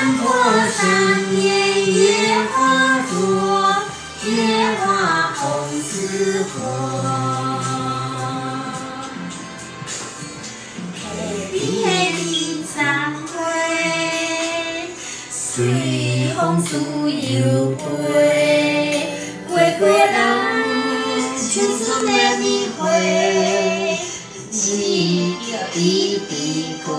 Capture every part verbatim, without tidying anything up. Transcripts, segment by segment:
山坡上年月花多，月花红似火。溪边的山花，随风自由飞，月过人青春的年华，一条一滴过。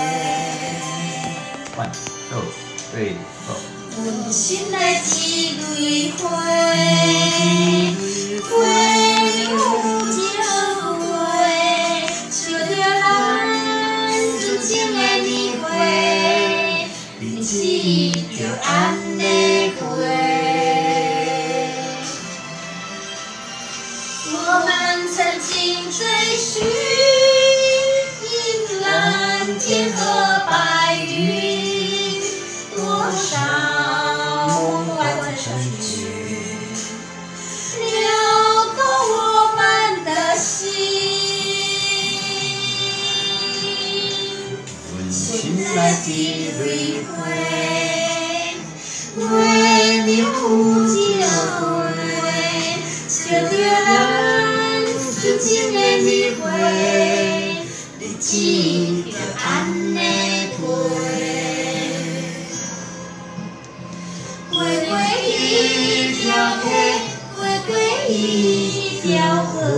One, two, three, four。 阮心内一蕊花，花有一朵花，烧着咱纯情的年华，日子就安尼过。我们曾经追寻蓝天和白云，多少梦来回闪去，流动我们的心。 阮心内一蕊花，月亮有一朵花，烧着咱纯情的年华，日子就安尼过。过过一条溪，过过一条河。